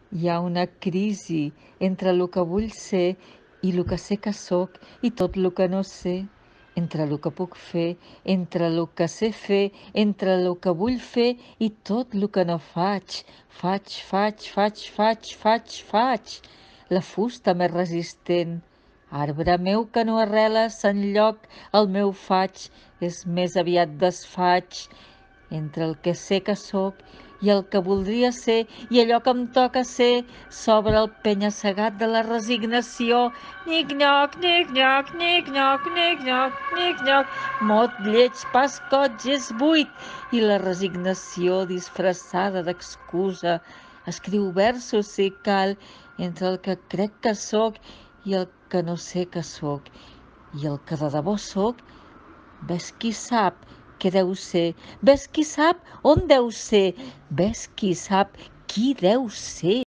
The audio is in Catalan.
Hi ha una crisi entre el que vull ser i el que sé que sóc i tot el que no sé, entre el que puc fer, entre el que sé fer, entre el que vull fer i tot el que no faig. Faig. La fusta més resistent. Arbre meu que no arreles enlloc, el meu faig és més aviat desfaig. Entre el que sé que sóc i el que voldria ser i allò que em toca ser, s'obre el penya-segat de la resignació. Nic-nyoc, nic-nyoc, nic-nyoc, nic-nyoc, nic-nyoc, mot lleig, pascoig, és buit. I la resignació disfressada d'excusa escriu versos si cal entre el que crec que sóc i el que no sé que sóc. I el que de debò sóc, ves qui sap què deu ser, ves qui sap on deu ser, ves qui sap qui deu ser.